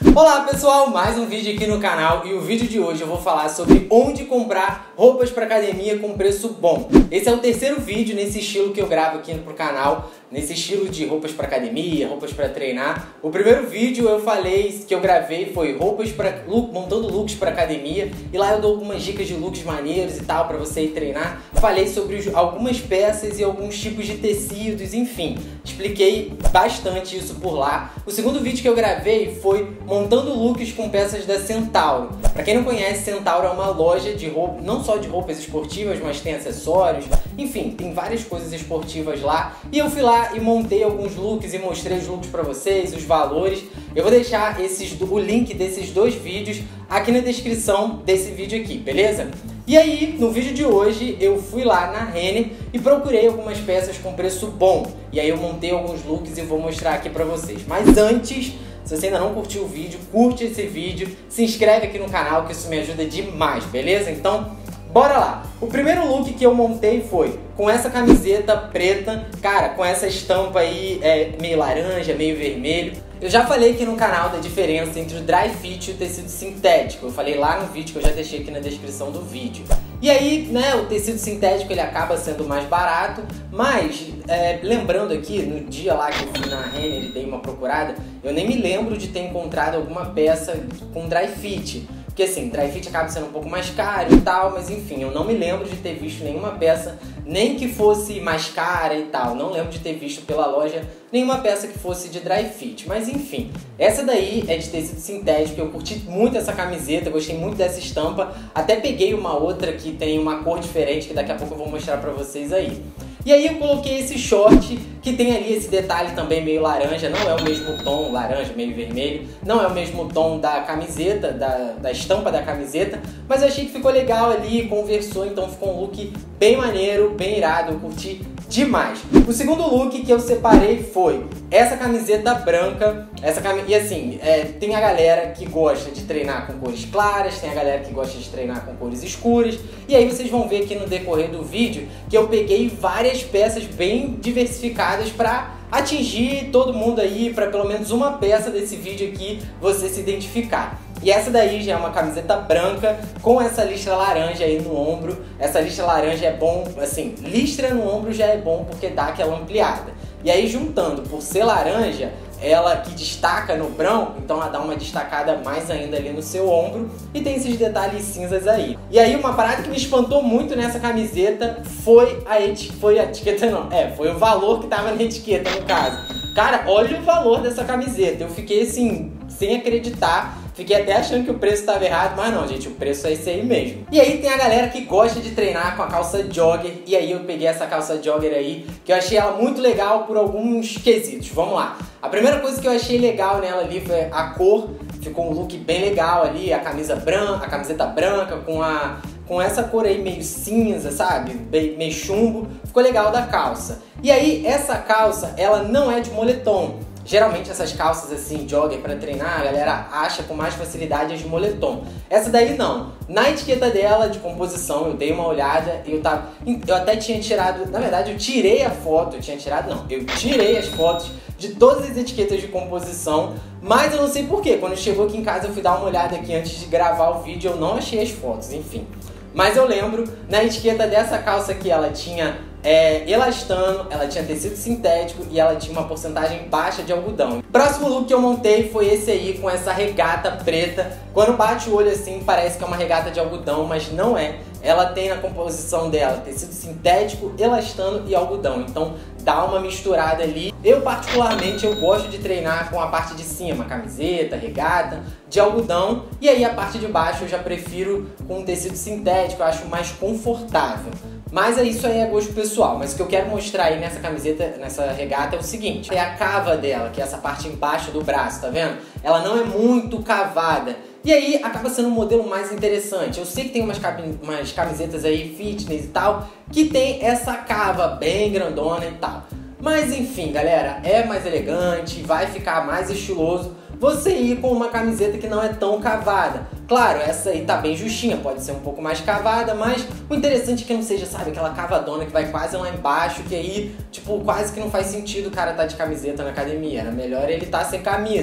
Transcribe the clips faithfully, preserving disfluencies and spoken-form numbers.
Olá pessoal, mais um vídeo aqui no canal e o vídeo de hoje eu vou falar sobre onde comprar roupas para academia com preço bom. Esse é o terceiro vídeo nesse estilo que eu gravo aqui pro canal, nesse estilo de roupas para academia, roupas para treinar. O primeiro vídeo eu falei que eu gravei foi roupas para look, montando looks para academia, e lá eu dou algumas dicas de looks maneiros e tal para você ir treinar. Falei sobre algumas peças e alguns tipos de tecidos, enfim, expliquei bastante isso por lá. O segundo vídeo que eu gravei foi montando looks com peças da Centauro. Para quem não conhece, Centauro é uma loja de roupa, não só de roupas esportivas, mas tem acessórios, enfim, tem várias coisas esportivas lá. E eu fui lá e montei alguns looks e mostrei os looks para vocês, os valores. Eu vou deixar esses, o link desses dois vídeos aqui na descrição desse vídeo aqui, beleza? E aí, no vídeo de hoje, eu fui lá na Renner e procurei algumas peças com preço bom. E aí eu montei alguns looks e vou mostrar aqui pra vocês. Mas antes, se você ainda não curtiu o vídeo, curte esse vídeo, se inscreve aqui no canal que isso me ajuda demais, beleza? Então, bora lá! O primeiro look que eu montei foi com essa camiseta preta, cara, com essa estampa aí é, meio laranja, meio vermelho. Eu já falei aqui no canal da diferença entre o dry fit e o tecido sintético. Eu falei lá no vídeo que eu já deixei aqui na descrição do vídeo. E aí, né, o tecido sintético ele acaba sendo mais barato, mas é, lembrando aqui, no dia lá que eu fui na Renner e dei uma procurada, eu nem me lembro de ter encontrado alguma peça com dry fit. Porque assim, dry fit acaba sendo um pouco mais caro e tal, mas enfim, eu não me lembro de ter visto nenhuma peça, nem que fosse mais cara e tal. Não lembro de ter visto pela loja nenhuma peça que fosse de dry fit. Mas enfim, essa daí é de tecido sintético, eu curti muito essa camiseta, gostei muito dessa estampa. Até peguei uma outra que tem uma cor diferente, que daqui a pouco eu vou mostrar pra vocês aí. E aí eu coloquei esse short, que tem ali esse detalhe também meio laranja, não é o mesmo tom, laranja, meio vermelho, não é o mesmo tom da camiseta, da, da estampa da camiseta, mas eu achei que ficou legal ali, conversou, então ficou um look bem maneiro, bem irado, eu curti demais. O segundo look que eu separei foi essa camiseta branca, essa cam... e assim, é, tem a galera que gosta de treinar com cores claras, tem a galera que gosta de treinar com cores escuras, e aí vocês vão ver aqui no decorrer do vídeo que eu peguei várias peças bem diversificadas para atingir todo mundo aí, para pelo menos uma peça desse vídeo aqui você se identificar. E essa daí já é uma camiseta branca com essa listra laranja aí no ombro. Essa listra laranja é bom, assim, listra no ombro já é bom porque dá aquela ampliada. E aí juntando por ser laranja, ela que destaca no branco, então ela dá uma destacada mais ainda ali no seu ombro e tem esses detalhes cinzas aí. E aí uma parada que me espantou muito nessa camiseta foi a etiqueta, foi a etiqueta não, é, foi o valor que tava na etiqueta no caso. Cara, olha o valor dessa camiseta, eu fiquei assim, sem acreditar. Fiquei até achando que o preço estava errado, mas não, gente, o preço é esse aí mesmo. E aí tem a galera que gosta de treinar com a calça jogger, e aí eu peguei essa calça jogger aí, que eu achei ela muito legal por alguns quesitos. Vamos lá. A primeira coisa que eu achei legal nela ali foi a cor, ficou um look bem legal ali, a camisa branca, a camiseta branca com a com essa cor aí meio cinza, sabe? Meio chumbo, ficou legal da calça. E aí essa calça, ela não é de moletom. Geralmente essas calças assim, jogger para treinar, a galera acha com mais facilidade as de moletom. Essa daí não. Na etiqueta dela de composição, eu dei uma olhada e eu tava... Eu até tinha tirado... Na verdade, eu tirei a foto. Eu tinha tirado, não. Eu tirei as fotos de todas as etiquetas de composição, mas eu não sei porquê. Quando chegou aqui em casa, eu fui dar uma olhada aqui antes de gravar o vídeo, eu não achei as fotos, enfim. Mas eu lembro, na etiqueta dessa calça aqui, ela tinha... É, elastano, ela tinha tecido sintético e ela tinha uma porcentagem baixa de algodão. Próximo look que eu montei foi esse aí, com essa regata preta. Quando bate o olho assim, parece que é uma regata de algodão, mas não é. Ela tem na composição dela tecido sintético, elastano e algodão. Então dá uma misturada ali. Eu particularmente, eu gosto de treinar com a parte de cima, camiseta, regata, de algodão. E aí a parte de baixo eu já prefiro com tecido sintético, eu acho mais confortável. Mas isso aí é gosto pessoal, mas o que eu quero mostrar aí nessa camiseta, nessa regata é o seguinte. É a cava dela, que é essa parte embaixo do braço, tá vendo? Ela não é muito cavada. E aí acaba sendo um modelo mais interessante. Eu sei que tem umas, umas camisetas aí fitness e tal, que tem essa cava bem grandona e tal. Mas enfim, galera, é mais elegante, vai ficar mais estiloso você ir com uma camiseta que não é tão cavada. Claro, essa aí tá bem justinha, pode ser um pouco mais cavada, mas o interessante é que não seja, sabe, aquela cavadona que vai quase lá embaixo, que aí, tipo, quase que não faz sentido o cara tá de camiseta na academia. Era melhor ele tá sem camisa.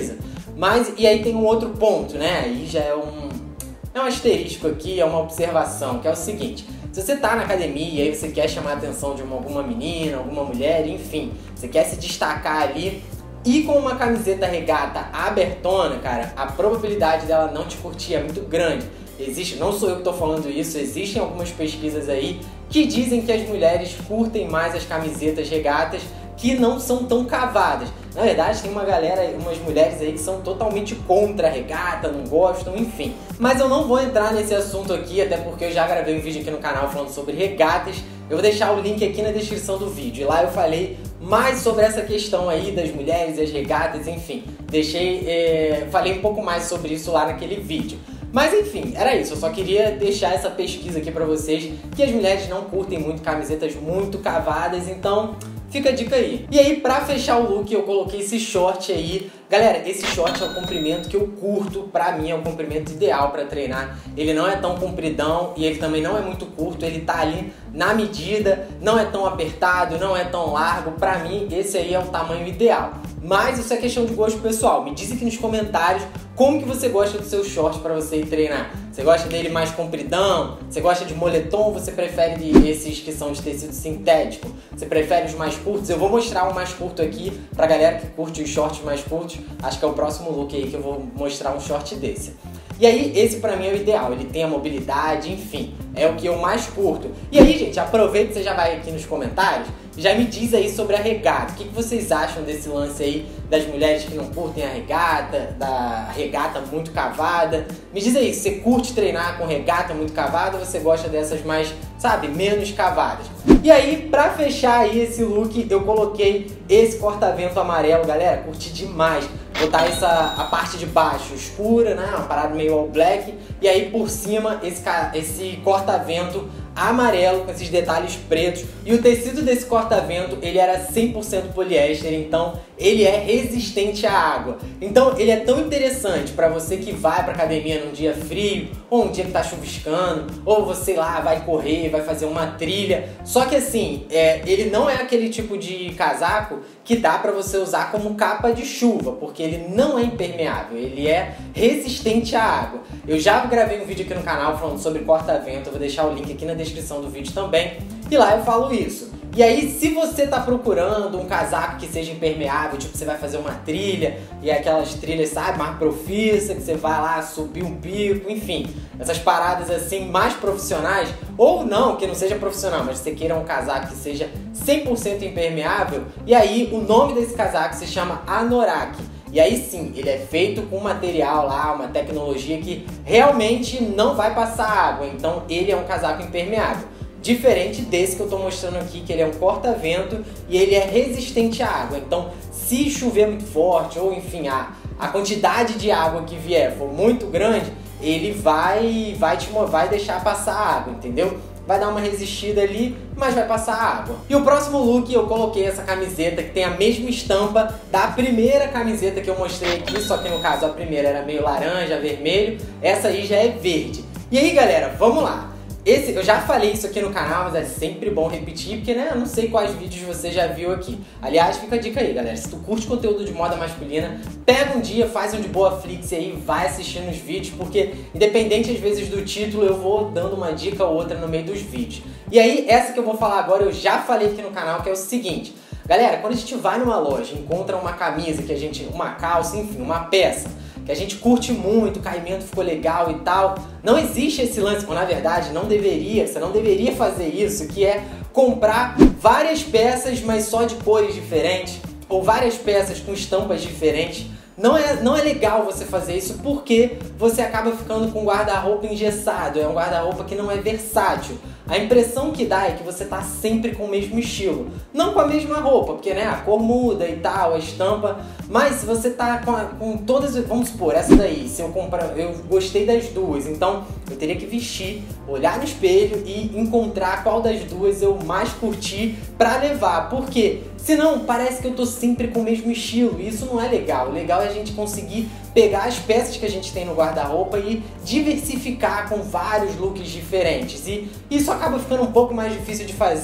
Mas, e aí tem um outro ponto, né? Aí já é um, é um asterisco aqui, é uma observação, que é o seguinte. Se você tá na academia e aí você quer chamar a atenção de uma, alguma menina, alguma mulher, enfim, você quer se destacar ali e com uma camiseta regata abertona, cara, a probabilidade dela não te curtir é muito grande. Existe, não sou eu que tô falando isso, existem algumas pesquisas aí que dizem que as mulheres curtem mais as camisetas regatas que não são tão cavadas. Na verdade, tem uma galera, umas mulheres aí que são totalmente contra a regata, não gostam, enfim. Mas eu não vou entrar nesse assunto aqui, até porque eu já gravei um vídeo aqui no canal falando sobre regatas. Eu vou deixar o link aqui na descrição do vídeo. E lá eu falei mais sobre essa questão aí das mulheres e as regatas, enfim. Deixei, é, falei um pouco mais sobre isso lá naquele vídeo. Mas enfim, era isso, eu só queria deixar essa pesquisa aqui pra vocês, que as mulheres não curtem muito camisetas muito cavadas, então fica a dica aí. E aí, pra fechar o look, eu coloquei esse short aí. Galera, esse short é o comprimento que eu curto, pra mim é o comprimento ideal pra treinar. Ele não é tão compridão e ele também não é muito curto, ele tá ali na medida, não é tão apertado, não é tão largo. Pra mim, esse aí é o tamanho ideal. Mas isso é questão de gosto pessoal. Me diz aqui nos comentários como que você gosta do seu short para você ir treinar. Você gosta dele mais compridão? Você gosta de moletom ou você prefere de esses que são de tecido sintético? Você prefere os mais curtos? Eu vou mostrar um mais curto aqui pra galera que curte os shorts mais curtos. Acho que é o próximo look aí que eu vou mostrar um short desse. E aí, esse pra mim é o ideal, ele tem a mobilidade, enfim, é o que eu mais curto. E aí, gente, aproveita, você já vai aqui nos comentários e já me diz aí sobre a regata. O que, que vocês acham desse lance aí das mulheres que não curtem a regata, da regata muito cavada? Me diz aí, você curte treinar com regata muito cavada ou você gosta dessas mais, sabe, menos cavadas? E aí, pra fechar aí esse look, eu coloquei esse corta-vento amarelo, galera, curti demais. Botar essa, a parte de baixo escura, né, uma parada meio all black, e aí por cima esse, esse corta-vento amarelo com esses detalhes pretos. E o tecido desse corta-vento, ele era cem por cento poliéster, então ele é resistente à água. Então ele é tão interessante para você que vai para academia num dia frio, ou um dia que tá chuviscando, ou você lá vai correr, vai fazer uma trilha. Só que assim, é, ele não é aquele tipo de casaco que dá para você usar como capa de chuva, porque ele não é impermeável, ele é resistente à água. Eu já gravei um vídeo aqui no canal falando sobre corta-vento, eu vou deixar o link aqui na descrição do vídeo também, e lá eu falo isso. E aí, se você tá procurando um casaco que seja impermeável, tipo, você vai fazer uma trilha, e é aquelas trilhas, sabe, mais profissa, que você vai lá subir um pico, enfim, essas paradas assim, mais profissionais, ou não, que não seja profissional, mas você queira um casaco que seja cem por cento impermeável, e aí o nome desse casaco se chama Anorak. E aí sim, ele é feito com um material lá, uma tecnologia que realmente não vai passar água, então ele é um casaco impermeável. Diferente desse que eu tô mostrando aqui, que ele é um corta-vento e ele é resistente à água. Então, se chover muito forte ou enfim, a, a quantidade de água que vier for muito grande, ele vai, vai, te, vai deixar passar água, entendeu? Vai dar uma resistida ali, mas vai passar água. E o próximo look eu coloquei essa camiseta que tem a mesma estampa da primeira camiseta que eu mostrei aqui, só que no caso a primeira era meio laranja, vermelho, essa aí já é verde. E aí galera, vamos lá. Esse, eu já falei isso aqui no canal, mas é sempre bom repetir, porque né, eu não sei quais vídeos você já viu aqui. Aliás, fica a dica aí, galera, se tu curte conteúdo de moda masculina, pega um dia, faz um de boa flix aí, vai assistindo os vídeos, porque independente às vezes do título, eu vou dando uma dica ou outra no meio dos vídeos. E aí, essa que eu vou falar agora, eu já falei aqui no canal, que é o seguinte. Galera, quando a gente vai numa loja, encontra uma camisa, que a gente, uma calça, enfim, uma peça, que a gente curte muito, o caimento ficou legal e tal, não existe esse lance, ou na verdade não deveria, você não deveria fazer isso, que é comprar várias peças, mas só de cores diferentes, ou várias peças com estampas diferentes. Não é, não é legal você fazer isso porque você acaba ficando com um guarda-roupa engessado, é um guarda-roupa que não é versátil. A impressão que dá é que você tá sempre com o mesmo estilo. Não com a mesma roupa, porque né, a cor muda e tal, a estampa. Mas se você tá com, a, com todas, vamos supor, essa daí, se eu comprar, eu gostei das duas, então eu teria que vestir, olhar no espelho e encontrar qual das duas eu mais curti pra levar. Por quê? Senão parece que eu tô sempre com o mesmo estilo e isso não é legal. O legal é a gente conseguir pegar as peças que a gente tem no guarda-roupa e diversificar com vários looks diferentes. E isso acaba ficando um pouco mais difícil de fazer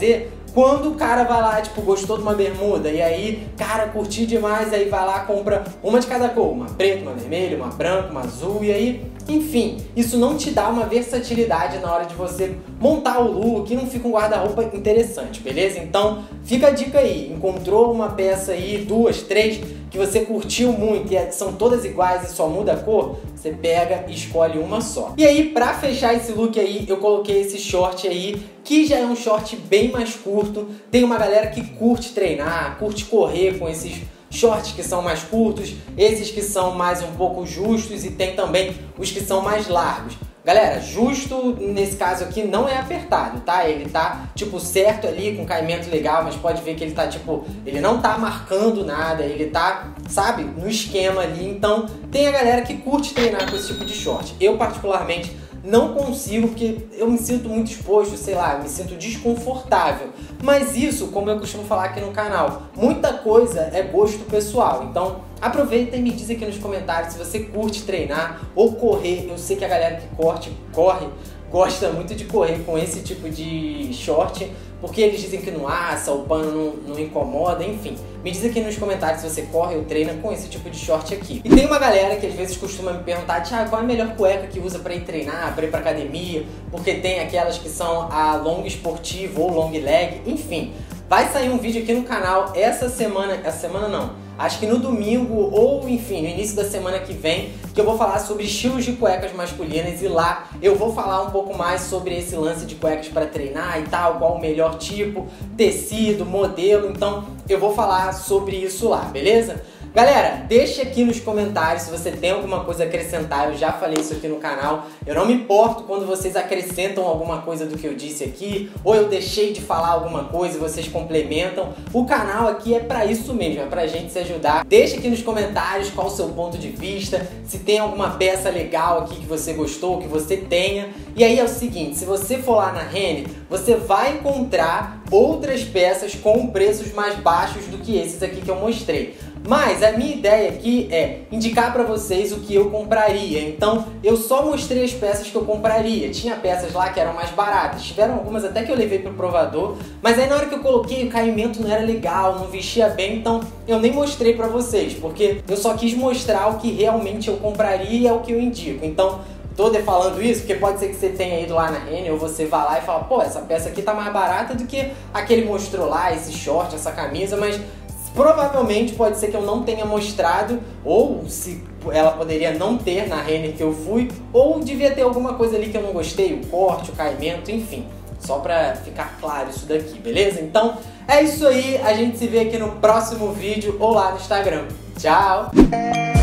Quando o cara vai lá, tipo, gostou de uma bermuda e aí, cara, curti demais, aí vai lá, compra uma de cada cor, uma preta, uma vermelha, uma branca, uma azul, e aí, enfim, isso não te dá uma versatilidade na hora de você montar o look e não fica um guarda-roupa interessante, beleza? Então, fica a dica aí, encontrou uma peça aí, duas, três, que você curtiu muito e são todas iguais e só muda a cor, você pega e escolhe uma só. E aí, pra fechar esse look aí, eu coloquei esse short aí, que já é um short bem mais curto. Tem uma galera que curte treinar, curte correr com esses shorts que são mais curtos, esses que são mais um pouco justos e tem também os que são mais largos. Galera, justo nesse caso aqui não é apertado, tá? Ele tá, tipo, certo ali, com caimento legal, mas pode ver que ele tá, tipo, ele não tá marcando nada, ele tá, sabe, no esquema ali. Então, tem a galera que curte treinar com esse tipo de short. Eu, particularmente, não consigo, porque eu me sinto muito exposto, sei lá, eu me sinto desconfortável. Mas isso, como eu costumo falar aqui no canal, muita coisa é gosto pessoal. Então, aproveita e me diz aqui nos comentários se você curte treinar ou correr. Eu sei que a galera que corte, corre gosta muito de correr com esse tipo de short, porque eles dizem que não assa, o pano não, não incomoda, enfim. Me diz aqui nos comentários se você corre ou treina com esse tipo de short aqui. E tem uma galera que às vezes costuma me perguntar, Thiago, qual é a melhor cueca que usa pra ir treinar, pra ir pra academia? Porque tem aquelas que são a long esportivo ou long leg, enfim. Vai sair um vídeo aqui no canal essa semana, essa semana não, acho que no domingo ou, enfim, no início da semana que vem, que eu vou falar sobre estilos de cuecas masculinas e lá eu vou falar um pouco mais sobre esse lance de cuecas para treinar e tal, qual o melhor tipo, tecido, modelo, então eu vou falar sobre isso lá, beleza? Galera, deixa aqui nos comentários se você tem alguma coisa a acrescentar, eu já falei isso aqui no canal, eu não me importo quando vocês acrescentam alguma coisa do que eu disse aqui, ou eu deixei de falar alguma coisa e vocês complementam, o canal aqui é pra isso mesmo, é pra gente se ajudar. Deixa aqui nos comentários qual o seu ponto de vista, se tem alguma peça legal aqui que você gostou, que você tenha, e aí é o seguinte, se você for lá na Renner, você vai encontrar outras peças com preços mais baixos do que esses aqui que eu mostrei. Mas a minha ideia aqui é indicar para vocês o que eu compraria. Então, eu só mostrei as peças que eu compraria. Tinha peças lá que eram mais baratas. Tiveram algumas até que eu levei pro provador. Mas aí na hora que eu coloquei, o caimento não era legal, não vestia bem. Então, eu nem mostrei para vocês. Porque eu só quis mostrar o que realmente eu compraria e é o que eu indico. Então, tô falando isso porque pode ser que você tenha ido lá na Renner ou você vá lá e fala, pô, essa peça aqui tá mais barata do que aquele mostrou lá, esse short, essa camisa, mas provavelmente pode ser que eu não tenha mostrado, ou se ela poderia não ter na Renner que eu fui, ou devia ter alguma coisa ali que eu não gostei, o corte, o caimento, enfim. Só pra ficar claro isso daqui, beleza? Então é isso aí, a gente se vê aqui no próximo vídeo ou lá no Instagram. Tchau!